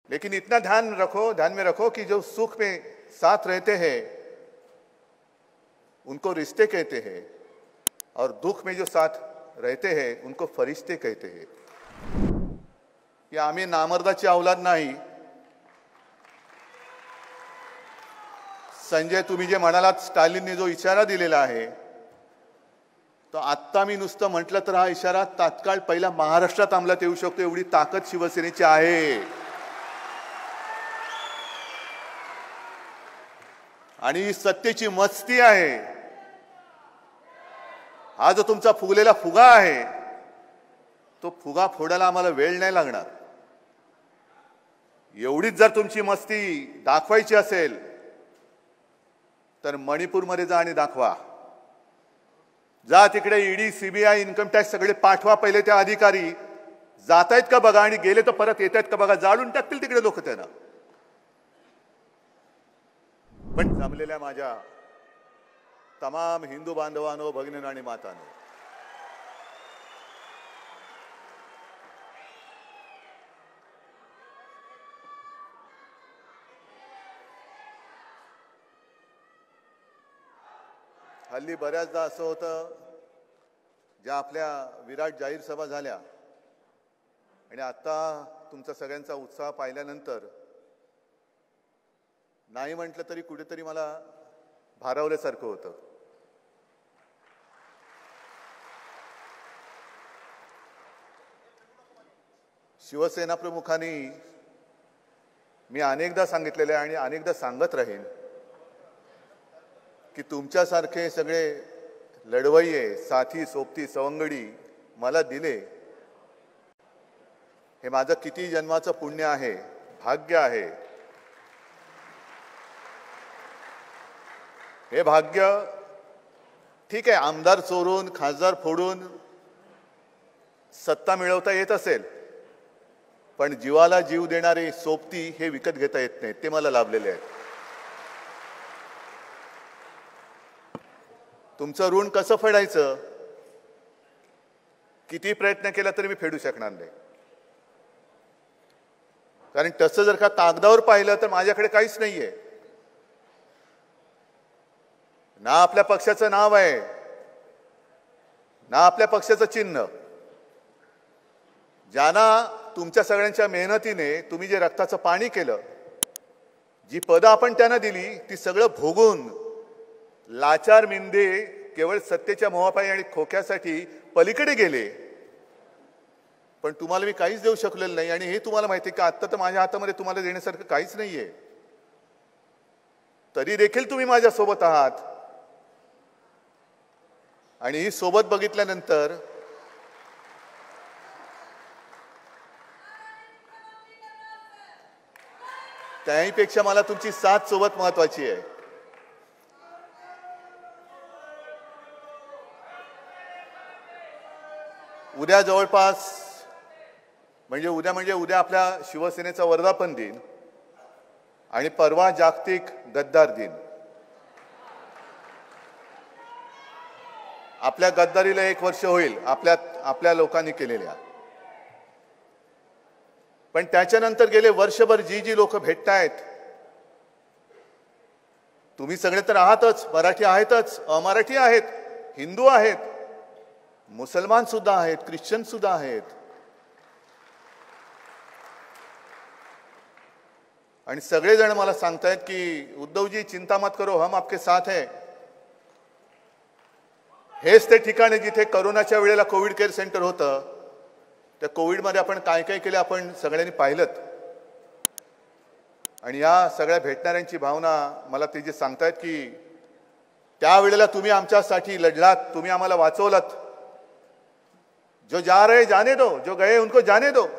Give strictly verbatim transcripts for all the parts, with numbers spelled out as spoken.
लेकिन इतना ध्यान रखो ध्यान में रखो कि जो सुख में साथ रहते हैं उनको रिश्ते कहते हैं, और दुख में जो साथ रहते हैं उनको फरिश्ते कहते हैं। कि आम्ही नामर्दाची औलाद नाही। संजय, तुम्ही जे म्हणालात स्टालिनने जो इशारा दिलेला आहे तो आत्ता मी नुसतं म्हटलं तर हा इशारा तात्काळ पहिला महाराष्ट्रात अंमलात येऊ शकतो, एवढी ताकद शिवसेनेची आहे। आणि ही सत्तेची मस्ती आहे। हा जो तुमचा फुगलेला फुगा आहे तो फुगा फोडायला आम्हाला वेळ नाही लागणार। एवढीच जर तुमची मस्ती दाखवायची असेल तर मणिपूरमध्ये जा आणि दाखवा। जा तिकडे ईडी, सीबीआय, इन्कम टॅक्स सगळे पाठवा, पहिले त्या अधिकारी जातायत का बघा आणि गेले तर परत येतात का बघा, जाळून टाकतील तिकडे लोक त्यांना। पण जमलेल्या माझ्या तमाम हिंदू बांधवांनो, भगिनींनो आणि मातांनो, हल्ली बऱ्याचदा असं होतं, ज्या आपल्या विराट जाहीर सभा झाल्या आणि आता तुमचा सगळ्यांचा उत्साह पाहिल्यानंतर नाही म्हटलं तरी कुठेतरी मला भारावल्यासारखं होतं। शिवसेना प्रमुखांनी मी अनेकदा सांगितलेले आणि अनेकदा सांगत राहीन की तुमच्यासारखे सगळे लढवय्ये, साथी, सोबती, सवंगडी मला दिले हे माझं किती जन्माचं पुण्य आहे, भाग्य आहे। हे भाग्य ठीक आहे, आमदार चोरून, खासदार फोडून सत्ता मिळवता येत असेल, पण जीवाला जीव देणारे सोबती हे विकत घेता येत नाहीत, ते मला लाभलेले आहेत। तुमचं ऋण कसं फेडायचं किती प्रयत्न केला तरी मी फेडू शकणार नाही, कारण तसं जर का कागदावर पाहिलं तर माझ्याकडे काहीच नाहीये। ना आपल्या पक्षाचं नाव आहे, ना आपल्या पक्षाचं चिन्ह। ज्यांना तुमच्या सगळ्यांच्या मेहनतीने तुम्ही जे रक्ताचं पाणी केलं, जी पदं आपण त्यांना दिली, ती सगळं भोगून लाचार मिंदे केवळ सत्तेच्या मोहापायी आणि खोक्यासाठी पलीकडे गेले। पण तुम्हाला मी काहीच देऊ शकलेलं नाही, आणि हे तुम्हाला माहिती आहे की आत्ता तर माझ्या हातामध्ये तुम्हाला देण्यासारखं काहीच नाहीये, तरी देखील तुम्ही माझ्या सोबत आहात। आणि ही सोबत बघितल्यानंतर त्याहीपेक्षा मला तुमची साथ सोबत महत्वाची आहे। उद्या जवळपास म्हणजे उद्या म्हणजे उद्या आपल्या शिवसेनेचा वर्धापन दिन आणि परवा जागतिक गद्दार दिन। आपल्या गद्दारीला एक वर्ष होईल आपल्या आपल्या लोकांनी केलेल्या, पण त्याच्यानंतर गेले वर्षभर जी जी लोक भेटतायत, तुम्ही सगळे तर आहातच, मराठी आहेतच, अमराठी आहेत, हिंदू आहेत, मुसलमान सुद्धा आहेत, ख्रिश्चन सुद्धा आहेत, आणि सगळेजण मला सांगतायत की उद्धवजी चिंता मत करो, हम आपके साथ हैं। हेच ते ठिकाण आहे जिथे कोरोनाच्या वेळेला कोविड केअर सेंटर होतं। त्या कोविडमध्ये आपण काय काय केले आपण सगळ्यांनी पाहिलं, आणि या सगळ्या भेटणाऱ्यांची भावना मला ते जे सांगतायत की त्यावेळेला तुम्ही आमच्यासाठी लढलात, तुम्ही आम्हाला वाचवलात। जो जा रहे जाने दो, जो गए उनको जाने दो,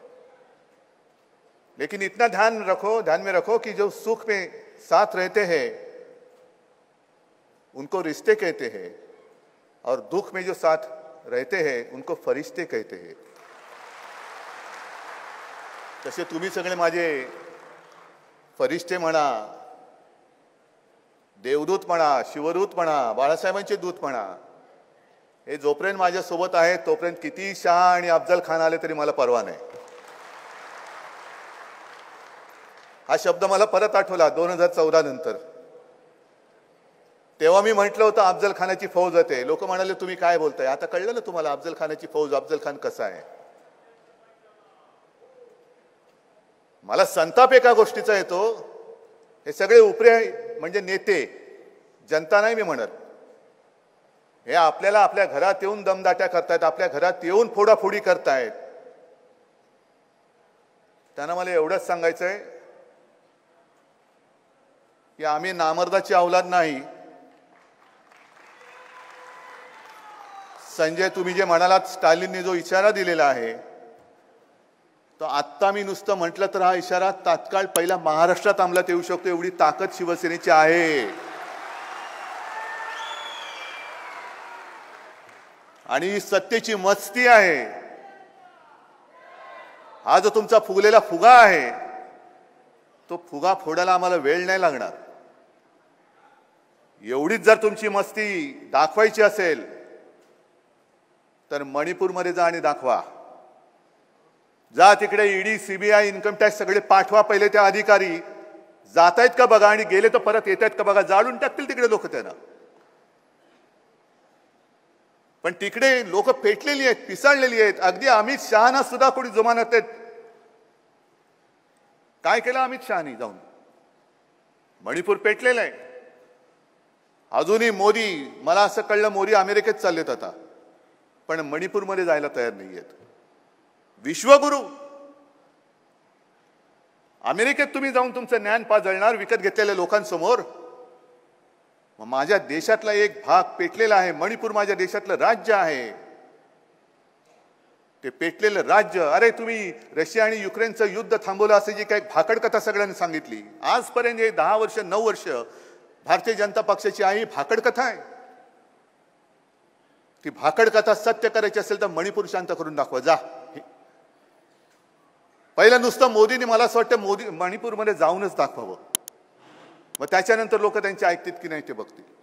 लेकिन इतना ध्यान रखो ध्यान में रखो कि जो सुख में साथ रहते हैं उनको रिश्ते कहते हैं, और दुख में जो साथ रहते हैं उनको फरिश्ते कहते हैं। तसे तुम्ही सगळे माझे फरिश्ते म्हणा, देवदूत म्हणा, शिवदूत म्हणा, बाळासाहेबांचे दूत म्हणा, हे जोपर्यंत माझ्या सोबत आहेत तोपर्यंत किती शाह आणि अफजल खान आले तरी मला परवा नाही। हा शब्द मला परत आठवला दोन हजार चौदा नंतर. तेव्हा मी म्हटलं होतं अफजल खानाची फौज होते. लोक म्हणाले तुम्ही काय बोलताय. आता कळलं ना तुम्हाला अफजल खानाची फौज, अफजल खान कसा आहे. मला संताप एका गोष्टीचा येतो, हे सगळे उपरे म्हणजे नेते, जनता नाही मी म्हणत, हे आपल्याला आपल्या घरात येऊन दमदाट्या करतायत, आपल्या घरात येऊन फोडाफोडी करतायत. त्यांना मला एवढंच सांगायचंय की आम्ही नामर्दाची औलाद नाही. संजय, तुम्ही जे म्हणालात स्टालिनने जो इशारा दिलेला आहे तो आत्ता मी नुसतं म्हटलं तर हा इशारा तात्काळ पहिला महाराष्ट्रात अंमलात येऊ शकतो, एवढी ताकद शिवसेनेची आहे. आणि ही सत्तेची मस्ती आहे. हा जो तुमचा फुगलेला फुगा आहे तो फुगा फोडायला आम्हाला वेळ नाही लागणार. एवढीच जर तुमची मस्ती दाखवायची असेल तर मणिपूरमध्ये जा आणि दाखवा. जा तिकडे ईडी, सीबीआय, इन्कम टॅक्स सगळे पाठवा. पहिले त्या अधिकारी जात आहेत का बघा आणि गेले तर परत येत आहेत का बघा. जाळून टाकतील तिकडे लोक त्यांना. पण तिकडे लोक पेटलेली आहेत, पिसाळलेली आहेत. अगदी अमित शहाना सुद्धा कोणी जुमानत आहेत. काय केलं अमित शहानी जाऊन? मणिपूर पेटलेलं आहे. अजूनही मोदी, मला असं कळलं मोदी अमेरिकेत चाललेत आता, पण मणिपूरमध्ये जायला तयार नाहीयेत. विश्वगुरु अमेरिकेत तुम्ही जाऊन तुमचं ज्ञान पाजळणार विकत घेतलेल्या लोकांसमोर. माझ्या देशातला एक भाग पेटलेला आहे. मणिपूर माझ्या देशातलं राज्य आहे. ते पेटलेलं राज्य, अरे तुम्ही रशिया आणि युक्रेनचं युद्ध थांबवलं असं जी काही भाकड कथा सगळ्यांनी सांगितली आजपर्यंत, हे दहा वर्ष नऊ वर्ष भारतीय जनता पक्षाची आई भाकड कथा आहे. ती भाकड कथा सत्य करायची असेल तर मणिपूर शांत करून दाखवा. जा. पहिलं नुसतं मोदींनी, मला असं वाटतं मोदी मणिपूरमध्ये जाऊनच दाखवावं. मग त्याच्यानंतर लोक त्यांचे ऐकतील की नाही ते बघतील.